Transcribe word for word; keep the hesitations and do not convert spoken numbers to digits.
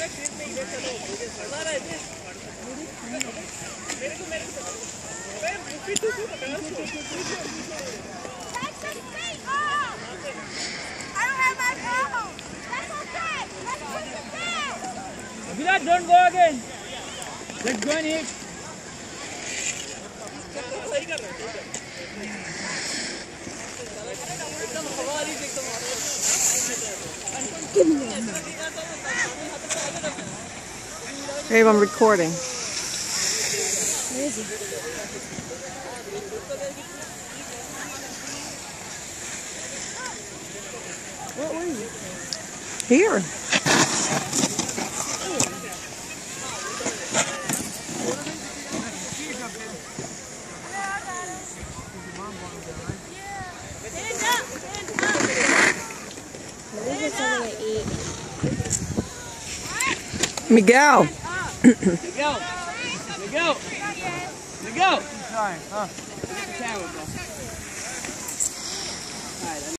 Virat, don't go again. Let's go and eat. Babe, I'm recording. Where is he? What were you? Here. Miguel. Miguel. Miguel. Miguel. Sorry, huh?